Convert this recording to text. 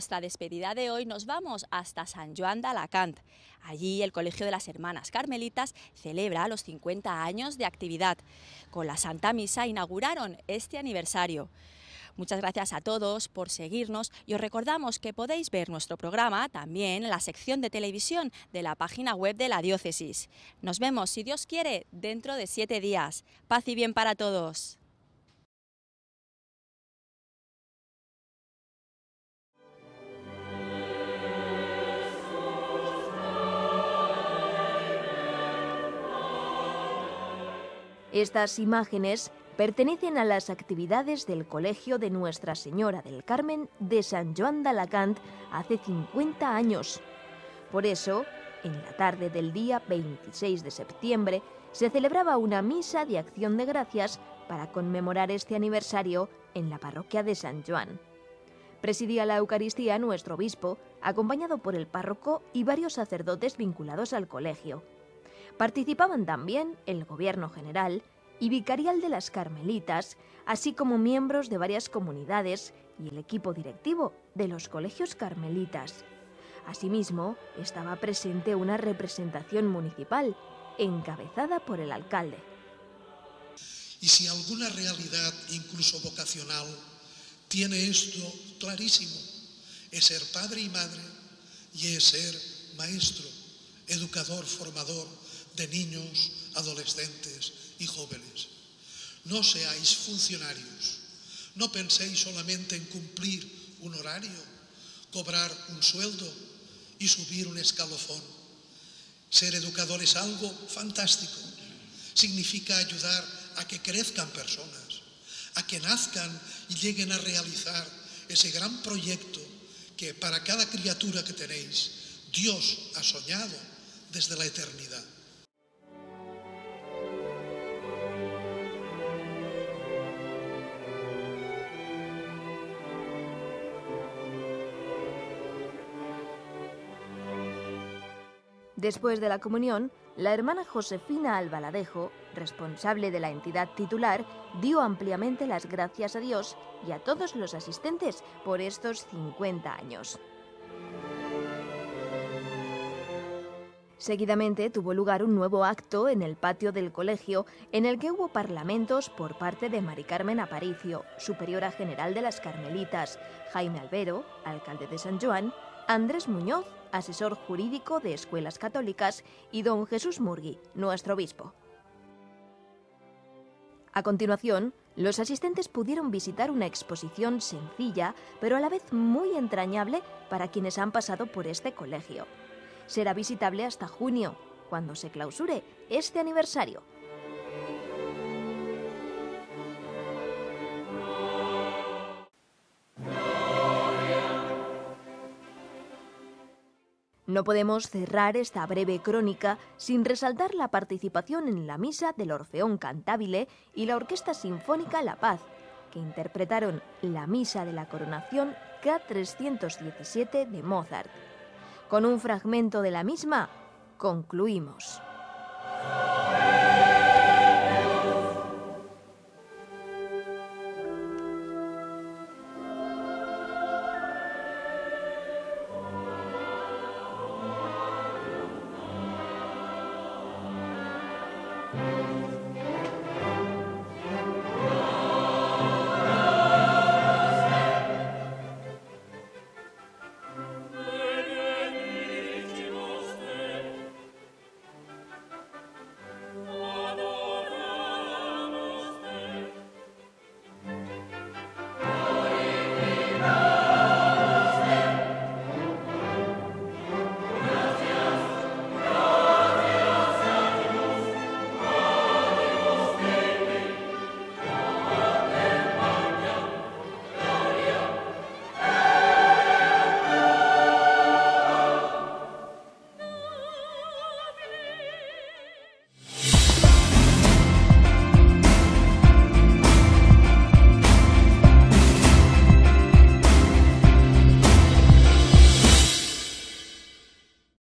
nuestra despedida de hoy nos vamos hasta Sant Joan d'Alacant. Allí el Colegio de las Hermanas Carmelitas celebra los 50 años de actividad. Con la Santa Misa inauguraron este aniversario. Muchas gracias a todos por seguirnos y os recordamos que podéis ver nuestro programa también en la sección de televisión de la página web de la diócesis. Nos vemos, si Dios quiere, dentro de 7 días. Paz y bien para todos. Estas imágenes pertenecen a las actividades del Colegio de Nuestra Señora del Carmen de Sant Joan d'Alacant hace 50 años. Por eso, en la tarde del día 26 de septiembre, se celebraba una misa de acción de gracias para conmemorar este aniversario en la parroquia de Sant Joan. Presidía la Eucaristía nuestro obispo, acompañado por el párroco y varios sacerdotes vinculados al colegio. Participaban también el Gobierno General y Vicarial de las Carmelitas, así como miembros de varias comunidades y el equipo directivo de los colegios carmelitas. Asimismo, estaba presente una representación municipal, encabezada por el alcalde. Y si alguna realidad, incluso vocacional, tiene esto clarísimo, es ser padre y madre y es ser maestro, educador, formador de niños, adolescentes y jóvenes. No seáis funcionarios, no penséis solamente en cumplir un horario, cobrar un sueldo y subir un escalafón. Ser educador es algo fantástico. Significa ayudar a que crezcan personas, a que nazcan y lleguen a realizar ese gran proyecto que para cada criatura que tenéis, Dios ha soñado desde la eternidad. Después de la comunión, la hermana Josefina Albaladejo, responsable de la entidad titular, dio ampliamente las gracias a Dios y a todos los asistentes por estos 50 años. Seguidamente tuvo lugar un nuevo acto en el patio del colegio en el que hubo parlamentos por parte de Mari Carmen Aparicio, superiora general de las Carmelitas, Jaime Albero, alcalde de Sant Joan, Andrés Muñoz, asesor jurídico de Escuelas Católicas, y don Jesús Murgui, nuestro obispo. A continuación, los asistentes pudieron visitar una exposición sencilla, pero a la vez muy entrañable para quienes han pasado por este colegio. Será visitable hasta junio, cuando se clausure este aniversario. No podemos cerrar esta breve crónica sin resaltar la participación en la misa del Orfeón Cantabile y la Orquesta Sinfónica La Paz, que interpretaron la Misa de la Coronación K317 de Mozart. Con un fragmento de la misma, concluimos.